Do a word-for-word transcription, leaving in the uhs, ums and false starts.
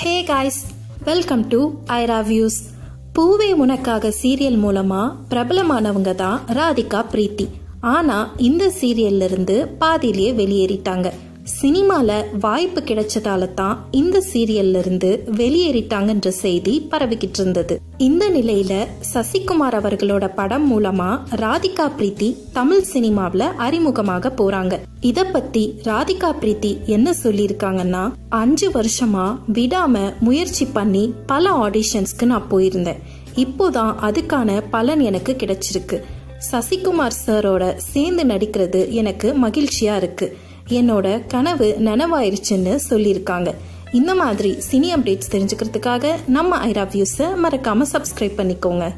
Hey guys, welcome to Ira Views. பூவே உனக்காக serial மூலமா பிரபலமானவங்க தான் ராதிகா பிரீத்தி. ஆனா இந்த சீரியல்ல இருந்து பாதியிலேயே வெளியேறிட்டாங்க. சினிமால வாய்ப்பு கிடைச்சதால தான் இந்த சீரியல்ல இருந்து வெளியேறிட்டாங்கன்ற செய்தி பரவிக்கிட்டு இருந்தது. இந்த நிலையில சசிகுமார் அவர்களோட படம் மூலமா ராதிகா பிரீத்தி தமிழ் சினிமாவில அறிமுகமாக போறாங்க. இத பத்தி ராதிகா பிரீத்தி என்ன சொல்லியிருக்காங்கன்னா, அஞ்சு வருஷமா விடாம முயற்சி பண்ணி பல ஆடிஷன்ஸ்க்கு நான் போயிருந்தேன். இப்போதான் அதுக்கான பலன் எனக்கு கிடைச்சிருக்கு. சசிகுமார் சாரோட சேர்ந்து நடிக்கிறது எனக்கு மகிழ்ச்சியா இருக்கு. என்னோட கனவு நனவாயிருச்சுன்னு சொல்லியிருக்காங்க. இந்த மாதிரி சினி அப்டேட்ஸ் தெரிஞ்சுக்கிறதுக்காக நம்ம ஐரா வியூஸை மறக்காம சப்ஸ்கிரைப் பண்ணிக்கோங்க.